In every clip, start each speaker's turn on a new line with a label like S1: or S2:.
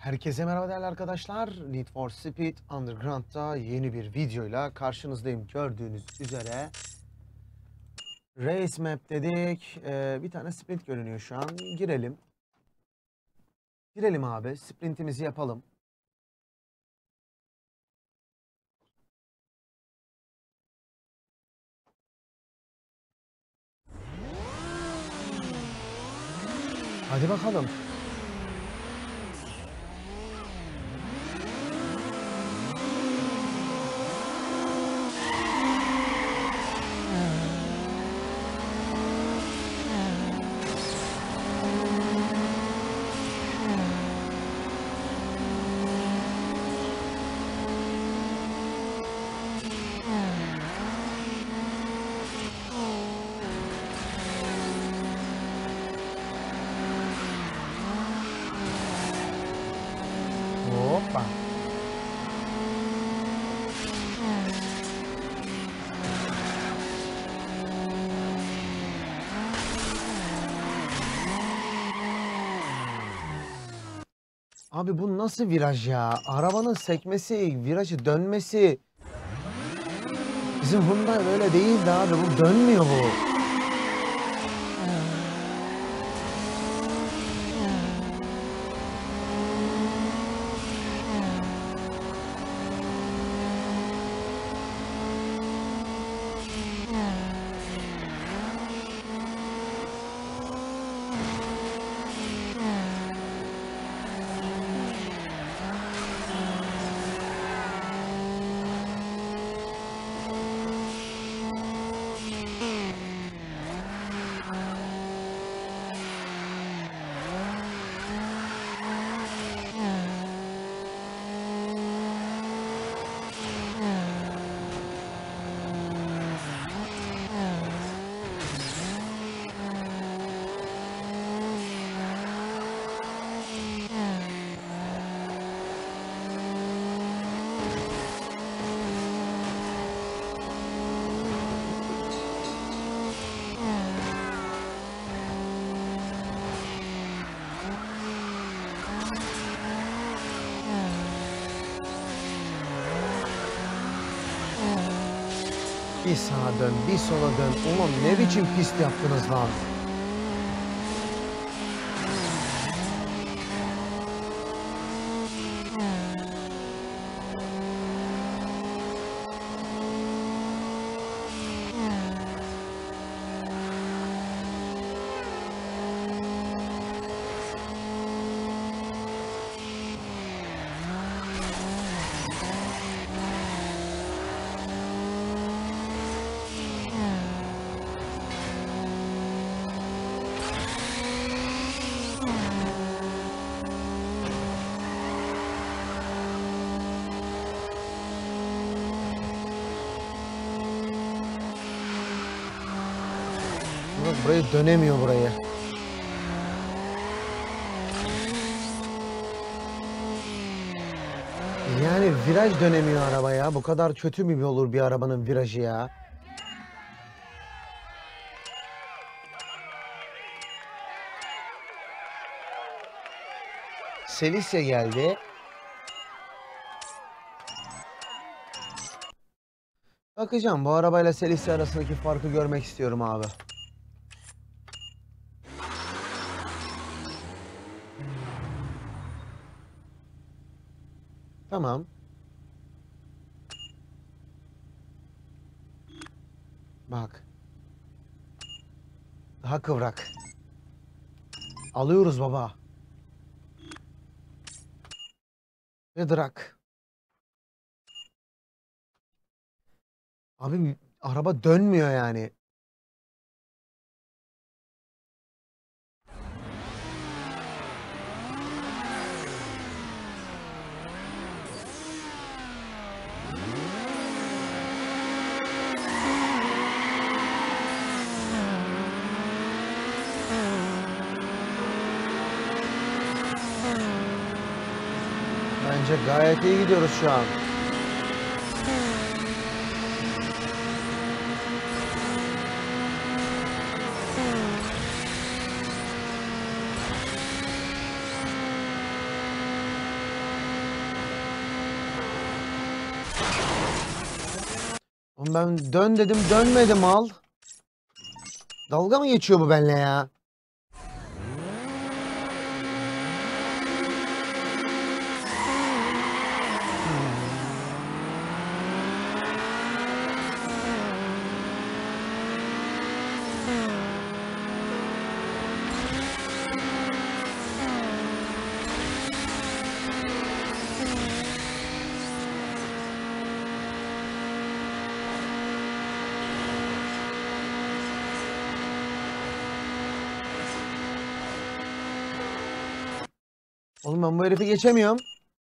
S1: Herkese merhaba değerli arkadaşlar. Need for Speed Underground'da yeni bir videoyla karşınızdayım. Gördüğünüz üzere Race Map dedik. Bir tane sprint görünüyor şu an. Girelim. Girelim abi. Sprintimizi yapalım. Hadi bakalım. Hoppa. Abi bu nasıl viraj ya? Arabanın sekmesi, virajı dönmesi. Bizim Hyundai böyle değildi abi. Bu dönmüyor bu. Bir sağa dön, bir sola dön. Oğlum ne biçim pist yaptınız lan? Burayı dönemiyor burayı. Yani viraj dönemiyor araba ya. Bu kadar kötü mü olur bir arabanın virajı ya? Celice geldi. Bakacağım, bu arabayla Celice arasındaki farkı görmek istiyorum abi. Tamam. Bak. Daha kıvrak. Alıyoruz baba. Ve drag. Abi araba dönmüyor yani. Bence gayet iyi gidiyoruz şu an. Oğlum ben dön dedim dönmedi mal. Dalga mı geçiyor bu benimle ya? Oğlum ben bu herifi geçemiyorum.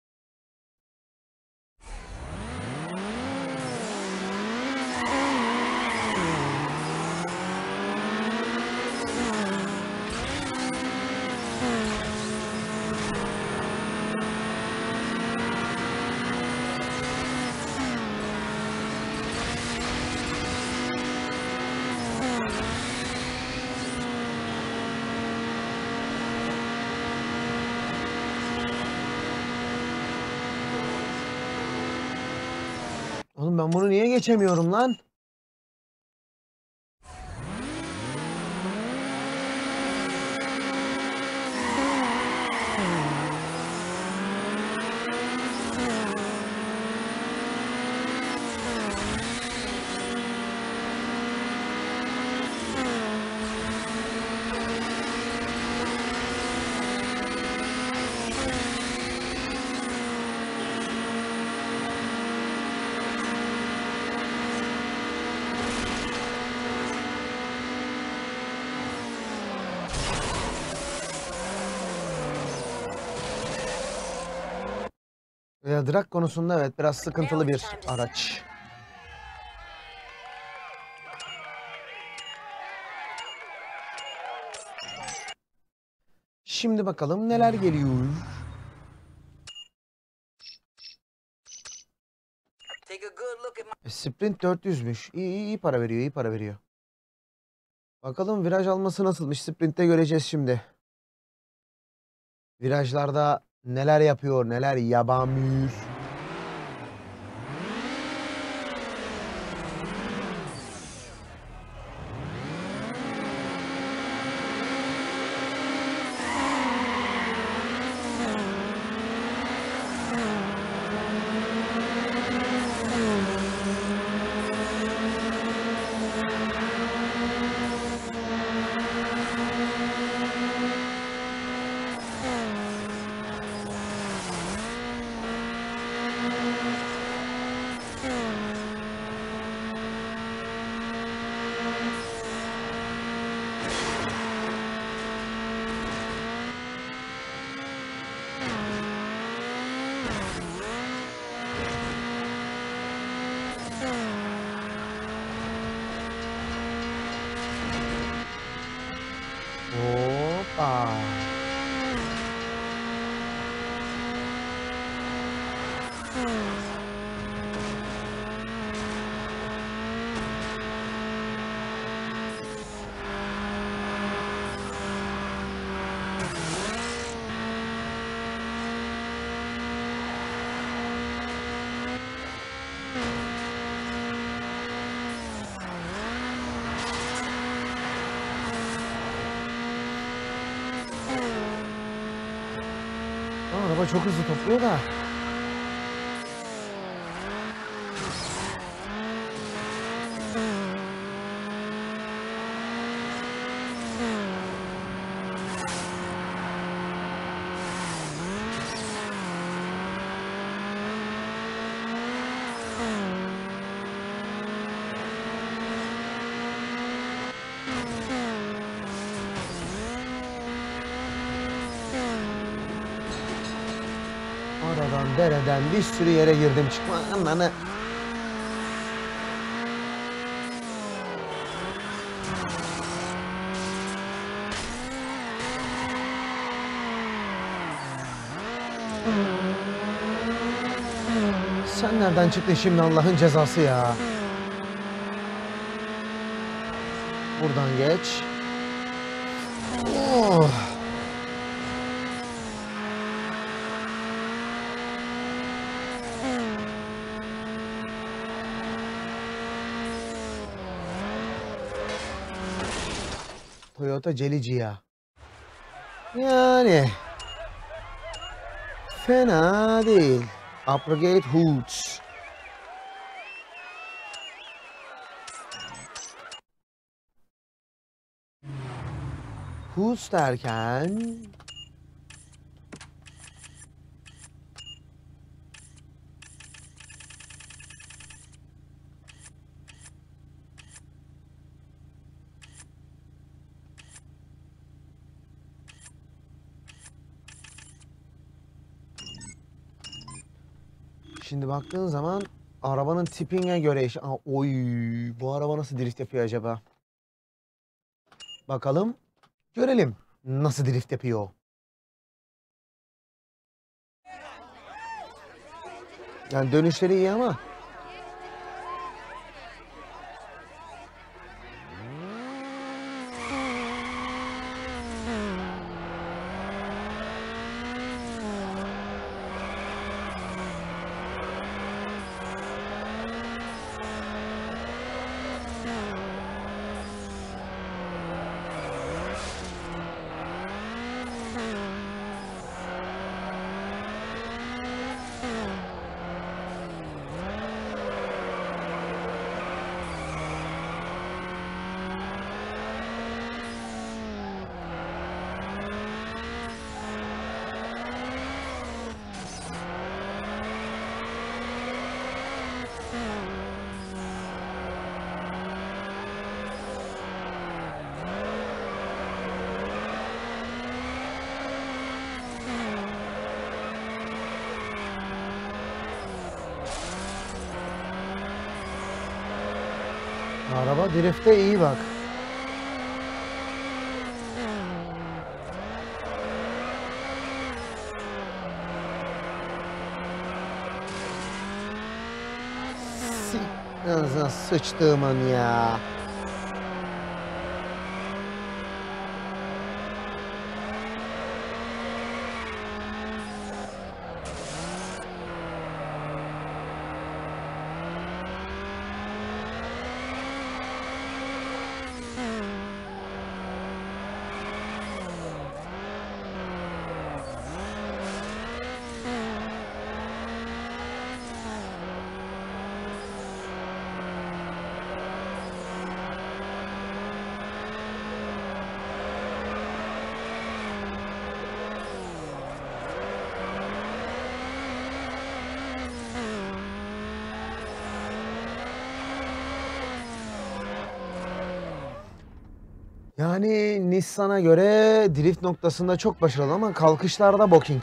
S1: Oğlum ben bunu niye geçemiyorum lan? Drag konusunda evet biraz sıkıntılı bir araç. Şimdi bakalım neler geliyor. Sprint 400'müş. İyi para veriyor, iyi para veriyor. Bakalım viraj alması nasılmış? Sprint'te göreceğiz şimdi. Virajlarda neler yapıyor, neler yapamıyor. Hoppa. Araba çok hızlı topluyor da. Aradan, dereden bir sürü yere girdim çıkma ananı. Sen nereden çıktın şimdi Allah'ın cezası ya? Buradan geç. Oh. Toyota Celicia. Yani fena değil. Upgrade Hoods. Hoods derken şimdi baktığın zaman arabanın tipine göre oy, bu araba nasıl drift yapıyor acaba? Bakalım, görelim nasıl drift yapıyor. Yani dönüşleri iyi ama araba drift'te iyi bak. Ağzına sıçtığımın ya. Yani Nissan'a göre drift noktasında çok başarılı ama kalkışlarda booking.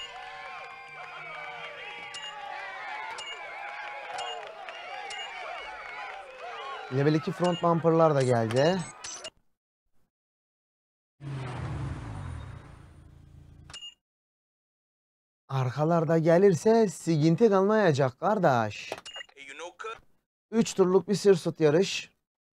S1: Level 2 front bumper'lar da geldi. Arkalarda gelirse siginti kalmayacak kardeş. 3 turluk bir sırt yarış.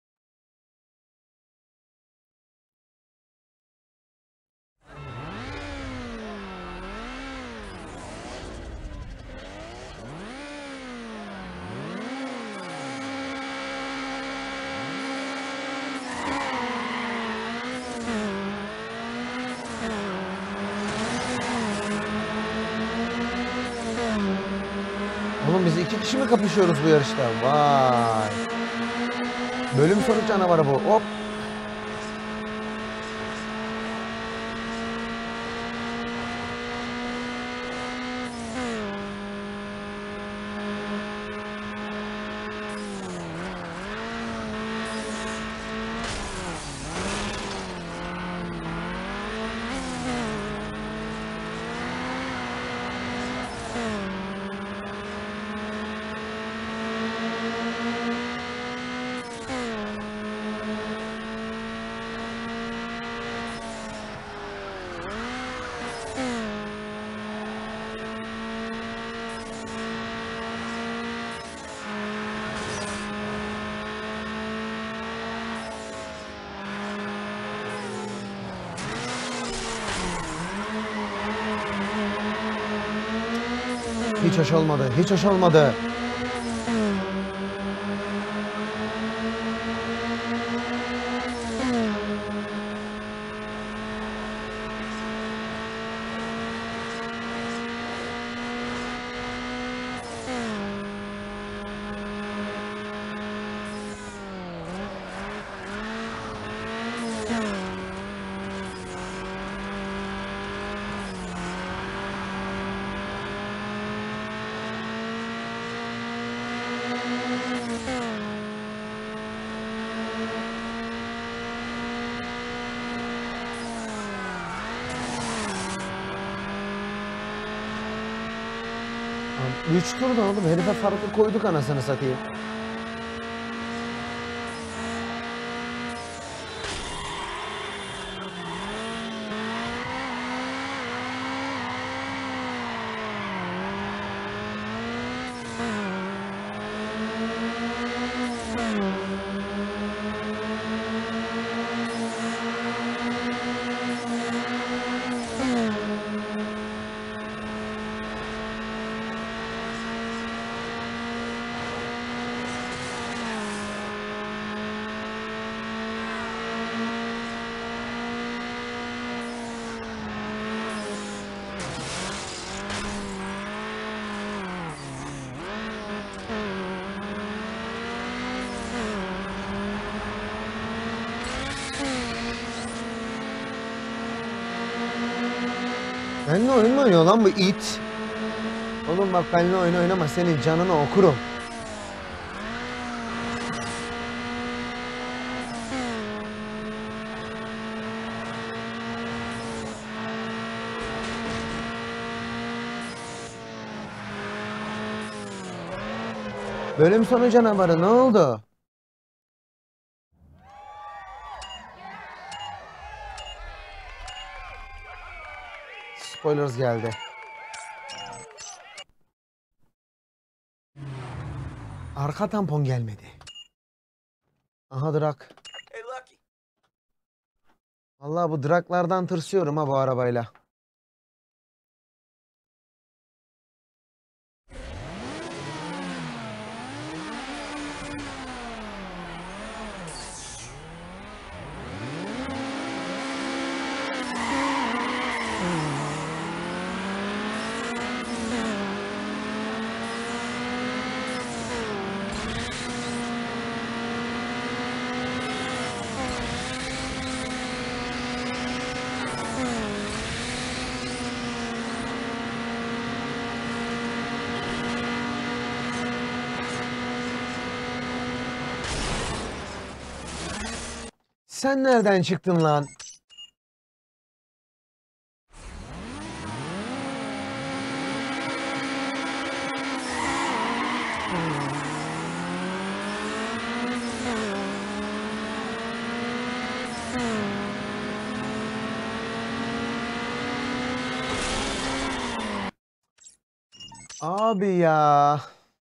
S1: Oğlum biz 2 kişi mi kapışıyoruz bu yarışta? Vay. Bölüm sonu canavarı bu. Hop. Hiç hoş olmadı. Hiç hoş olmadı. 3 turda oğlum, herife farkı koyduk anasını satayım. Benimle oyun mu oynuyor lan bu it? Oğlum bak, benimle oyun oynama, senin canını okurum. Bölüm sonu canavarı ne oldu? Spoilers geldi. Arka tampon gelmedi. Aha Drak. Vallahi bu Draklardan tırsıyorum ha bu arabayla. Sen nereden çıktın lan? Abi ya.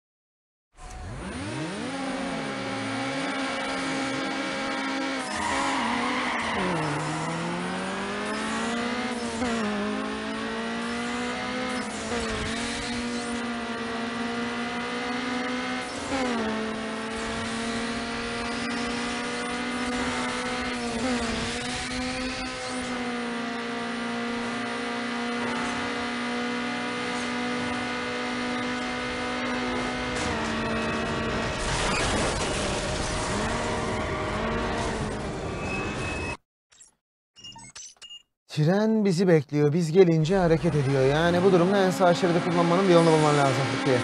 S1: Tren bizi bekliyor. Biz gelince hareket ediyor. Yani bu durumda en sağ şeridi kullanmanın bir yolunu bulman lazım Fikri.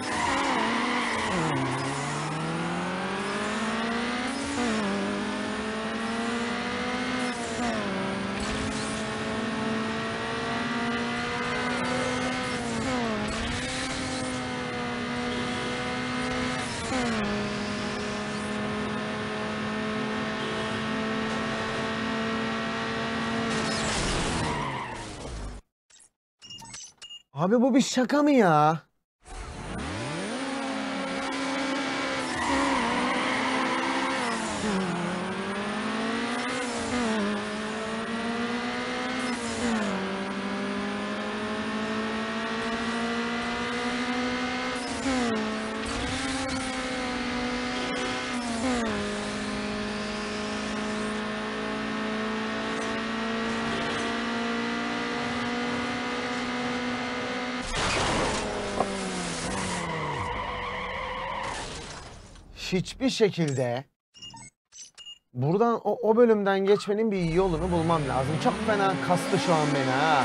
S1: Abi bu bir şaka mı ya? Hiçbir şekilde buradan o bölümden geçmenin bir yolunu bulmam lazım. Çok fena kastı şu an beni ha.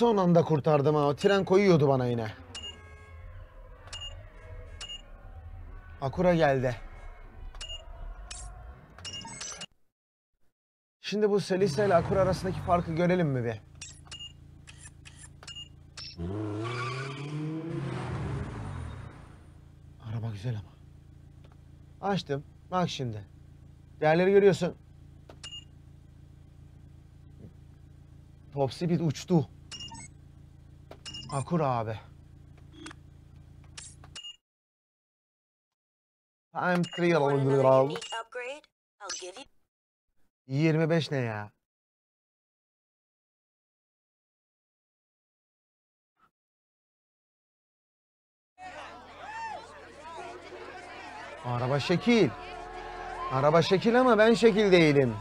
S1: son anda kurtardım ha. O tren koyuyordu bana yine. Akura geldi. Şimdi bu Selisa ile Akura arasındaki farkı görelim mi bir? Araba güzel ama. Açtım. Bak şimdi. Değerleri görüyorsun. Top speed uçtu. Akura abi. Time trial. 25 ne ya? Araba şekil. Araba şekil ama ben şekil değilim.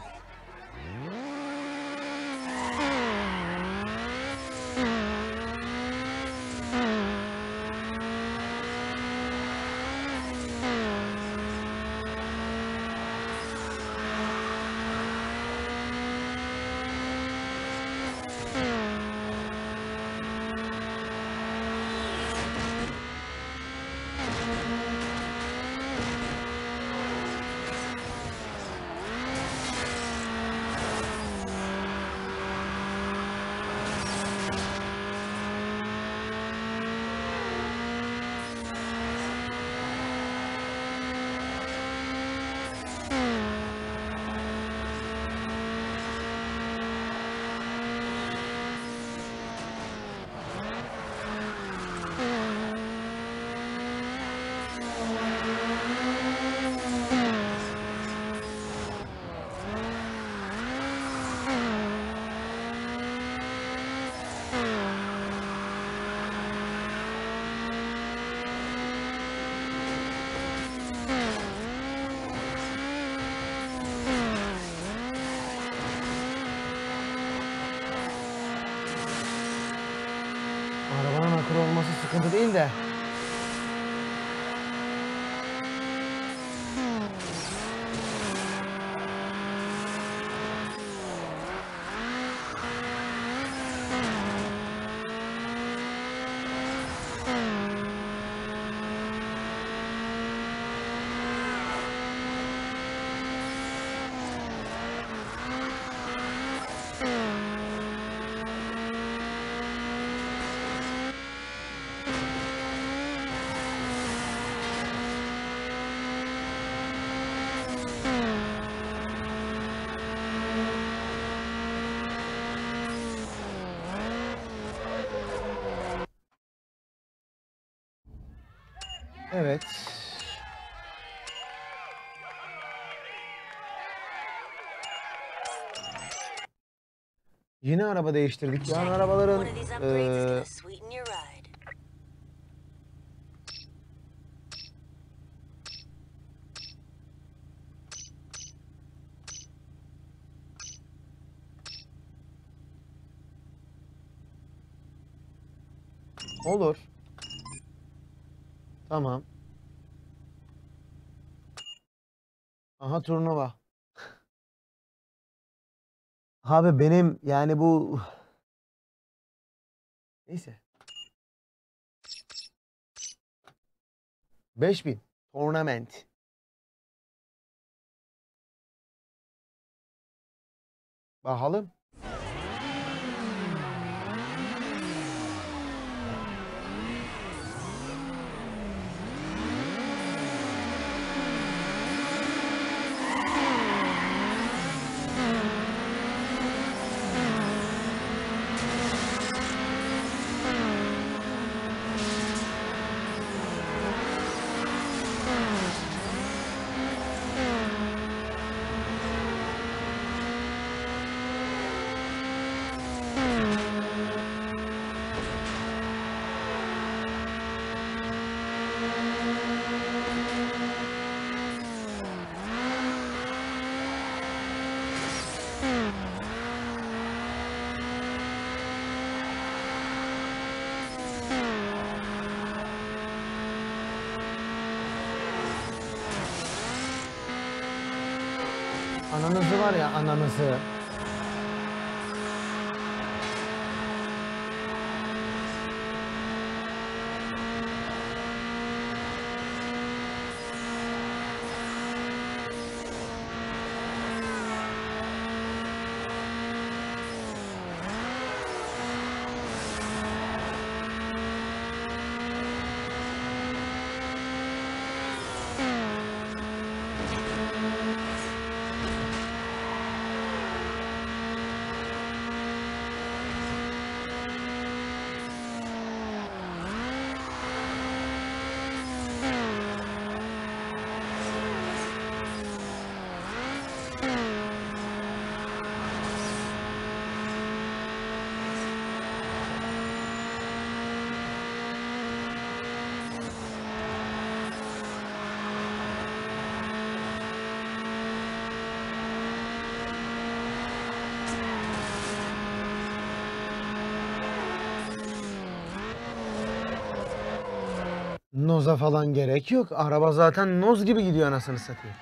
S1: Arabanın akıllı olması sıkıntı değil de. Evet. Yine araba değiştirdik. Yani arabaların olur. Tamam. Aha turnuva. Abi benim yani bu neyse. 5000 tournament. Bakalım. Ananızı var ya, ananızı. Noz'a falan gerek yok. Araba zaten noz gibi gidiyor anasını satayım.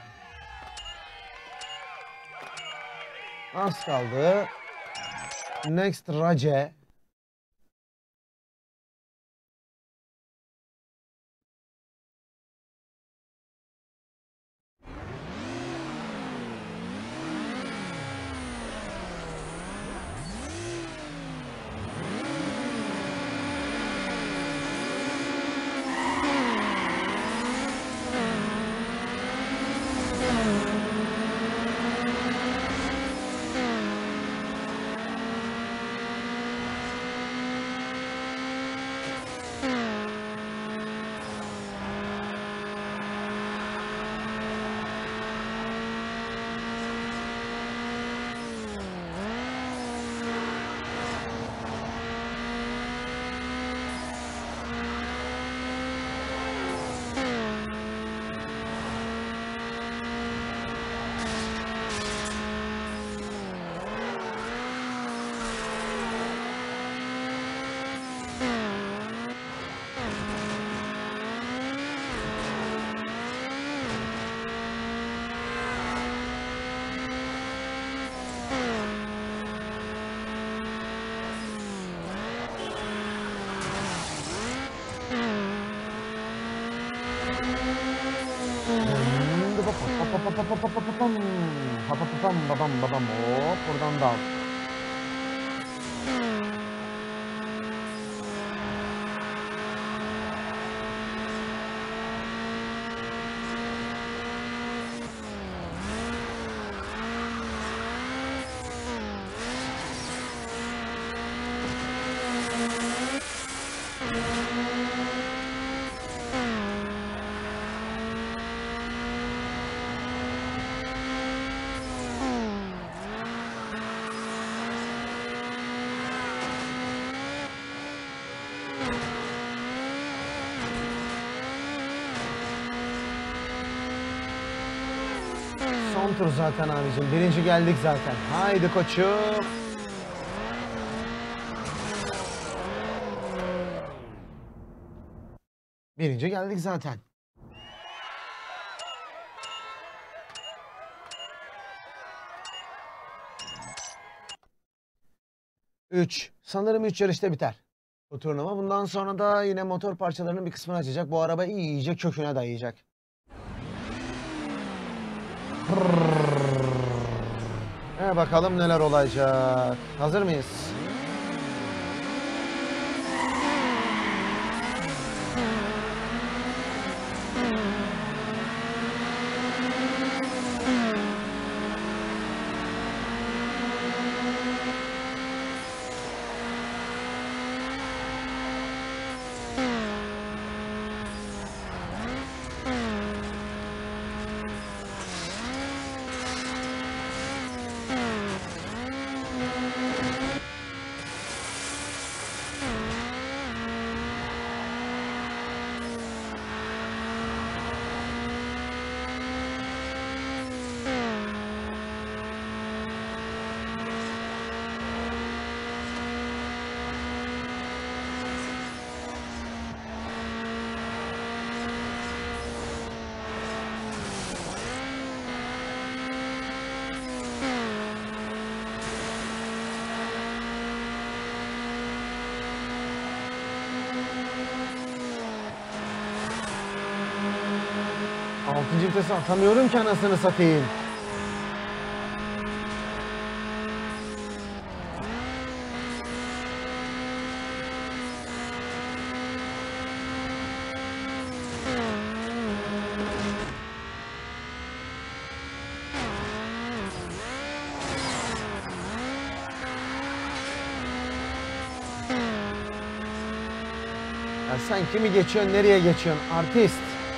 S1: Az kaldı. Next Race. Babam babam hop buradan da al. Son tur zaten abicim. Birinci geldik zaten. Haydi koçum. Birinci geldik zaten. Sanırım 3 yarışta biter bu turnuva. Bundan sonra da yine motor parçalarının bir kısmını açacak. Bu araba iyice köküne dayayacak. Bakalım neler olacak. Hazır mıyız? Altıncı vitesi atamıyorum ki anasını satayım. Ya sen kimi geçiyorsun, nereye geçiyorsun? Artist.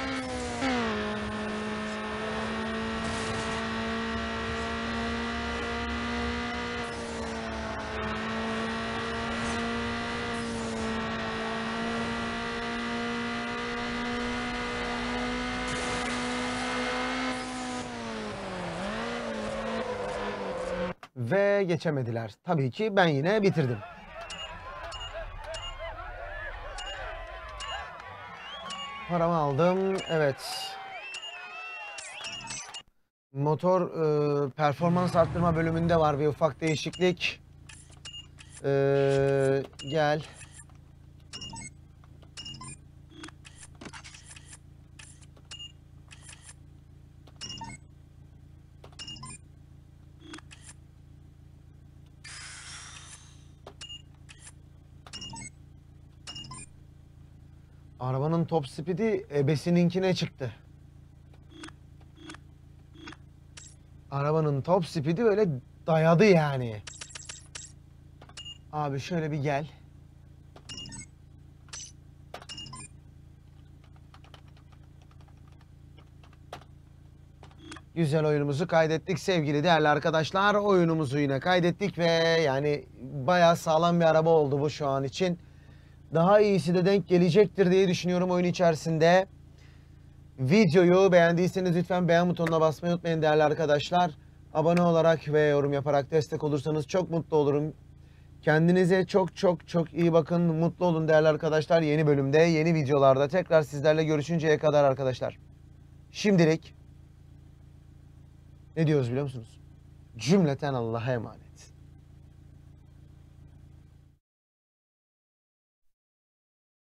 S1: Ve geçemediler. Tabii ki ben yine bitirdim. Paramı aldım. Evet. Motor performans arttırma bölümünde var bir ufak değişiklik. Gel. Arabanın top speed'i ebesininkine çıktı. Arabanın top speed'i böyle dayadı yani. Abi şöyle bir gel. Güzel oyunumuzu kaydettik sevgili değerli arkadaşlar. Oyunumuzu yine kaydettik ve yani bayağı sağlam bir araba oldu bu şu an için. Daha iyisi de denk gelecektir diye düşünüyorum oyun içerisinde. Videoyu beğendiyseniz lütfen beğen butonuna basmayı unutmayın değerli arkadaşlar. Abone olarak ve yorum yaparak destek olursanız çok mutlu olurum. Kendinize çok çok çok iyi bakın. Mutlu olun değerli arkadaşlar. Yeni bölümde, yeni videolarda tekrar sizlerle görüşünceye kadar arkadaşlar. Şimdilik ne diyoruz biliyor musunuz? Cümleten Allah'a emanet.